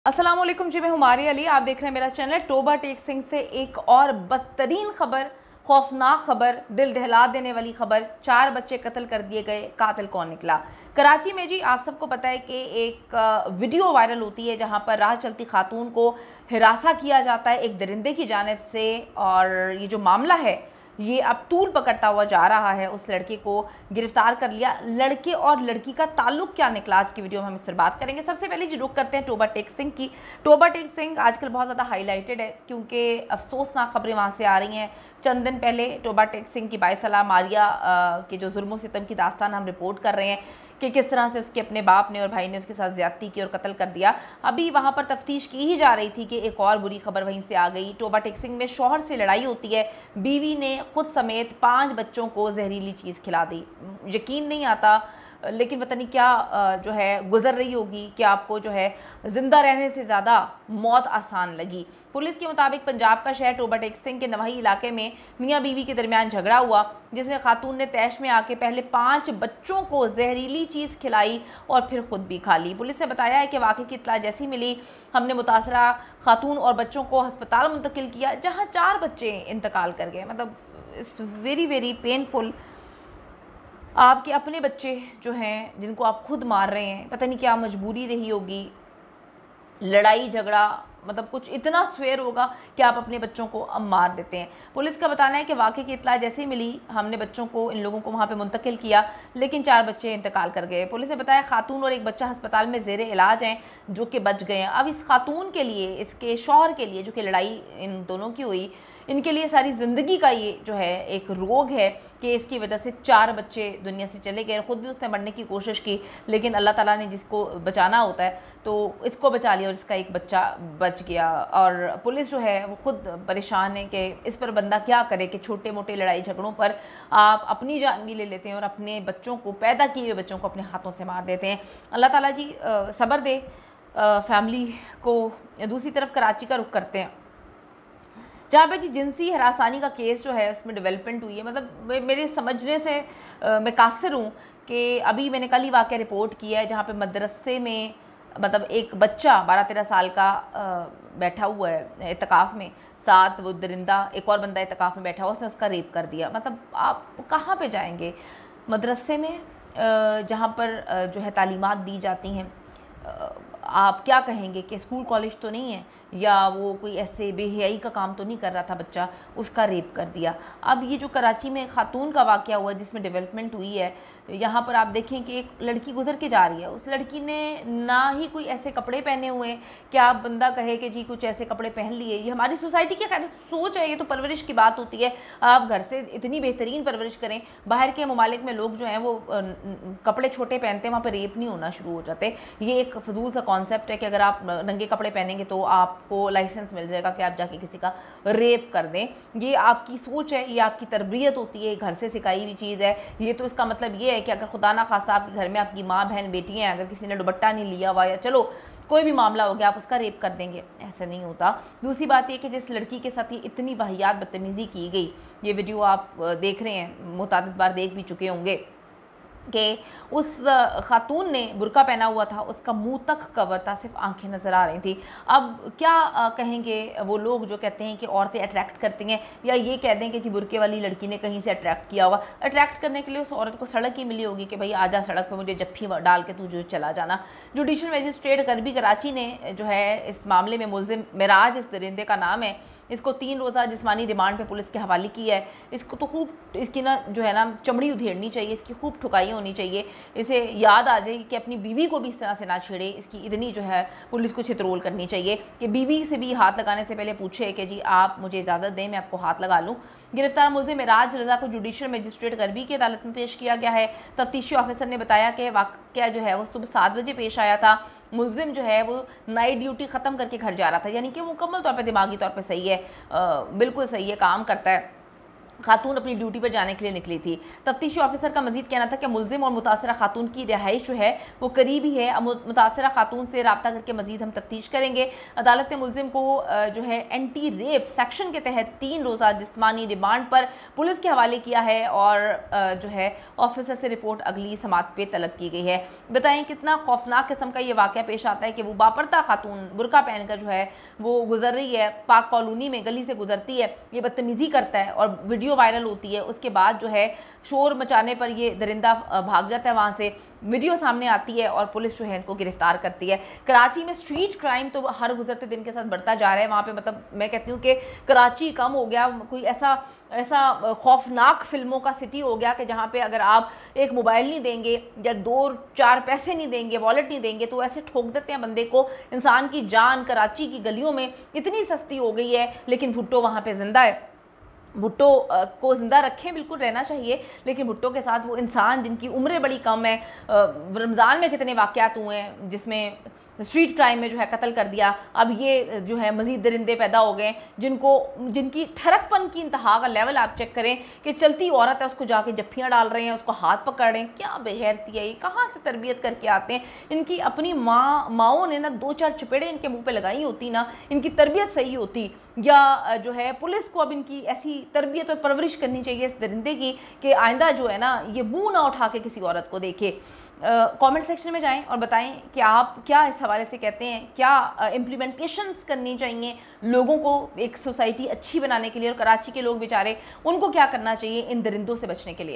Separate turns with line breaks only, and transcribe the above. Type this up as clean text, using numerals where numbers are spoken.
अस्सलाम वालेकुम जी, मैं हुमारी अली। आप देख रहे हैं मेरा चैनल। टोबा टेक सिंह से एक और बदतरीन खबर, खौफनाक खबर, दिल दहला देने वाली खबर। 4 बच्चे कत्ल कर दिए गए, कातिल कौन निकला? कराची में जी आप सबको पता है कि एक वीडियो वायरल होती है जहां पर राह चलती खातून को हिरासा किया जाता है एक दरिंदे की जानिब से, और ये जो मामला है ये अब तूल पकड़ता हुआ जा रहा है। उस लड़के को गिरफ्तार कर लिया। लड़के और लड़की का ताल्लुक क्या निकला, आज की वीडियो में हम इस पर बात करेंगे। सबसे पहले जी रुक करते हैं टोबा टेक सिंह की। टोबा टेक सिंह आजकल बहुत ज़्यादा हाईलाइटेड है क्योंकि अफसोसनाक खबरें वहाँ से आ रही हैं। चंद दिन पहले टोबा टेक सिंह की बाइसला मारिया के जो जुल्म सितम की दास्तान हम रिपोर्ट कर रहे हैं कि किस तरह से उसके अपने बाप ने और भाई ने उसके साथ ज़्यादती की और कत्ल कर दिया। अभी वहाँ पर तफ्तीश की ही जा रही थी कि एक और बुरी खबर वहीं से आ गई। टोबा टेक सिंह में शौहर से लड़ाई होती है। बीवी ने खुद समेत 5 बच्चों को जहरीली चीज़ खिला दी। यकीन नहीं आता, लेकिन पता नहीं क्या जो है गुजर रही होगी कि आपको जो है ज़िंदा रहने से ज़्यादा मौत आसान लगी। पुलिस के मुताबिक पंजाब का शहर टोबा टेक सिंह के नवाही इलाके में मियाँ बीवी के दरमियान झगड़ा हुआ, जिसमें खातून ने तैश में आके पहले 5 बच्चों को जहरीली चीज़ खिलाई और फिर खुद भी खा ली। पुलिस ने बताया है कि वाक़े की इत्तला जैसी मिली, हमने मुतासरा खातून और बच्चों को हस्पताल मुंतकिल किया जहाँ 4 बच्चे इंतकाल कर गए। मतलब इट्स वेरी वेरी पेनफुल। आपके अपने बच्चे जो हैं जिनको आप खुद मार रहे हैं, पता नहीं क्या मजबूरी रही होगी, लड़ाई झगड़ा, मतलब कुछ इतना स्वेर होगा कि आप अपने बच्चों को अब मार देते हैं। पुलिस का बताना है कि वाक़े की इत्तला जैसे मिली, हमने बच्चों को, इन लोगों को वहाँ पे मुंतकिल किया, लेकिन 4 बच्चे इंतकाल कर गए। पुलिस ने बताया खातून और एक बच्चा अस्पताल में ज़ेरे इलाज हैं जो कि बच गए हैं। अब इस खातून के लिए, इसके शौहर के लिए, जो कि लड़ाई इन दोनों की हुई, इनके लिए सारी ज़िंदगी का ये जो है एक रोग है कि इसकी वजह से 4 बच्चे दुनिया से चले गए। ख़ुद भी उसने मरने की कोशिश की, लेकिन अल्लाह ताला ने जिसको बचाना होता है तो इसको बचा लिया और इसका एक बच्चा बच गया। और पुलिस जो है वो खुद परेशान है कि इस पर बंदा क्या करे कि छोटे मोटे लड़ाई झगड़ों पर आप अपनी जान भी ले लेते हैं और अपने बच्चों को, पैदा किए हुए बच्चों को अपने हाथों से मार देते हैं। अल्लाह ताला जी सब्र दे फैमिली को। दूसरी तरफ कराची का रुख करते हैं जहाँ पे जी जिनसी हरासानी का केस जो है उसमें डेवलपमेंट हुई है। मतलब मेरे समझने से मैं कासिर हूँ कि अभी मैंने कल ही वाक़या रिपोर्ट किया है जहाँ पे मदरसे में मतलब एक बच्चा 12-13 साल का बैठा हुआ है इत्तकाफ़ में, साथ वो दरिंदा एक और बंदा इत्तकाफ़ में बैठा हुआ, उसने उसका रेप कर दिया। मतलब आप कहाँ पे जाएंगे? मदरसे में जहाँ पर जो है तालीमात दी जाती हैं, आप क्या कहेंगे कि स्कूल कॉलेज तो नहीं है, या वो कोई ऐसे बेहयाई का काम तो नहीं कर रहा था बच्चा, उसका रेप कर दिया। अब ये जो कराची में खातून का वाक़या हुआ जिसमें डेवलपमेंट हुई है, यहाँ पर आप देखें कि एक लड़की गुजर के जा रही है। उस लड़की ने ना ही कोई ऐसे कपड़े पहने हुए हैं कि आप बंदा कहे कि जी कुछ ऐसे कपड़े पहन लिए। ये हमारी सोसाइटी की खैर सोच है, ये तो परवरिश की बात होती है। आप घर से इतनी बेहतरीन परवरिश करें, बाहर के ममालिक में लोग जो हैं वो कपड़े छोटे पहनते हैं, वहाँ पर रेप नहीं होना शुरू हो जाते। ये एक फजूल सा कॉन्सेप्ट है कि अगर आप नंगे कपड़े पहनेंगे तो आपको लाइसेंस मिल जाएगा कि आप जाके किसी का रेप कर दें। ये आपकी सोच है, ये आपकी तरबियत होती है, घर से सिखाई हुई चीज़ है। ये तो इसका मतलब ये है कि अगर खुदा ना खास्ता आपके घर में आपकी माँ बहन बेटी हैं, अगर किसी ने दुपट्टा नहीं लिया हुआ या चलो कोई भी मामला हो गया, आप उसका रेप कर देंगे, ऐसा नहीं होता। दूसरी बात ये कि जिस लड़की के साथ ये इतनी वाहियात बदतमीज़ी की गई, ये वीडियो आप देख रहे हैं, मुतादिद बार देख भी चुके होंगे कि उस खातून ने बुर्का पहना हुआ था, उसका मुंह तक कवर था, सिर्फ आंखें नज़र आ रही थी। अब क्या कहेंगे वो लोग जो कहते हैं कि औरतें अट्रैक्ट करती हैं, या ये कह दें कि जी बुर्के वाली लड़की ने कहीं से अट्रैक्ट किया हुआ। अट्रैक्ट करने के लिए उस औरत को सड़क ही मिली होगी कि भाई आजा सड़क पर, मुझे जफ्फी डाल के तू जो चला जाना। जुडिशल मजिस्ट्रेट करबी कराची ने जो है इस मामले में मुलजिम मिराज, इस दरिंदे का नाम है, इसको 3 रोज़ा जिस्मानी रिमांड पे पुलिस के हवाले की है। इसको तो खूब, इसकी ना जो है ना चमड़ी उधेड़नी चाहिए, इसकी खूब ठुकाई होनी चाहिए। इसे याद आ जाए कि अपनी बीवी को भी इस तरह से ना छेड़े। इसकी इतनी जो है पुलिस को छितरोल करनी चाहिए कि बीवी से भी हाथ लगाने से पहले पूछे कि जी आप मुझे इजाज़त दें, मैं आपको हाथ लगा लूँ। गिरफ्तार मुलजिम मिराज रज़ा को जुडिशल मजिस्ट्रेट करबी की अदालत में पेश किया गया है। तफ्तीशी ऑफिसर ने बताया कि वाक़या जो है वो सुबह 7 बजे पेश आया था। मुलजिम जो है वो नाइट ड्यूटी ख़त्म करके घर जा रहा था, यानी कि मुकम्मल तौर पर दिमागी तौर पर सही है, बिल्कुल सही है, काम करता है। खातून अपनी ड्यूटी पर जाने के लिए निकली थी। तफ्तीशी ऑफिसर का मजीद कहना था कि मुलजिम और मुतासरा खातून की रिहाइश जो है वो करीब ही है। अब मुतासरा खातून से रब्ता करके मजीद हम तफ्तीश करेंगे। अदालत ने मुलजिम को जो है एंटी रेप सेक्शन के तहत 3 रोज़ा जिस्मानी रिमांड पर पुलिस के हवाले किया है और जो है ऑफिसर से रिपोर्ट अगली समात पे तलब की गई है। बताएं कितना खौफनाक किस्म का ये वाक़या पेश आता है कि वो बापर्दा खातून बुरका पहनकर जो है वो गुजर रही है, पाक कॉलोनी में गली से गुजरती है, ये बदतमीज़ी करता है और वीडियो वायरल होती है। उसके बाद जो है शोर मचाने पर ये दरिंदा भाग जाता है, वहाँ से वीडियो सामने आती है और पुलिस जो है इनको गिरफ्तार करती है। कराची में स्ट्रीट क्राइम तो हर गुजरते दिन के साथ बढ़ता जा रहा है। वहाँ पे मतलब मैं कहती हूँ कि कराची कम हो गया, कोई ऐसा खौफनाक फिल्मों का सिटी हो गया कि जहाँ पे अगर आप एक मोबाइल नहीं देंगे या 2-4 पैसे नहीं देंगे, वॉलेट नहीं देंगे तो ऐसे ठोक देते हैं बंदे को। इंसान की जान कराची की गलियों में इतनी सस्ती हो गई है, लेकिन भुट्टो वहाँ पे जिंदा है। भुट्टो को ज़िंदा रखें, बिल्कुल रहना चाहिए, लेकिन भुट्टो के साथ वो इंसान जिनकी उम्रें बड़ी कम है। रमज़ान में कितने वाक़यात हुए हैं जिसमें स्ट्रीट क्राइम में जो है कत्ल कर दिया। अब ये जो है मज़ीद दरिंदे पैदा हो गए जिनकी ठरकपन की इंतहा का लेवल आप चेक करें कि चलती औरत है उसको जाके जफ्फियाँ डाल रहे हैं, उसको हाथ पकड़ रहे हैं। क्या बेगैरती है ये, कहाँ से तरबियत करके आते हैं। इनकी अपनी माओं ने ना 2-4 चपेड़े इनके मुंह पे लगाई होती ना, इनकी तरबियत सही होती, या जो है पुलिस को अब इनकी ऐसी तरबियत और परवरिश करनी चाहिए इस दरिंदे की कि आइंदा जो है ना ये मुँह ना उठा के किसी औरत को देखे। कमेंट सेक्शन में जाएं और बताएं कि आप क्या इस हवाले से कहते हैं, क्या इम्प्लीमेंटेशंस करनी चाहिए लोगों को एक सोसाइटी अच्छी बनाने के लिए, और कराची के लोग बेचारे उनको क्या करना चाहिए इन दरिंदों से बचने के लिए।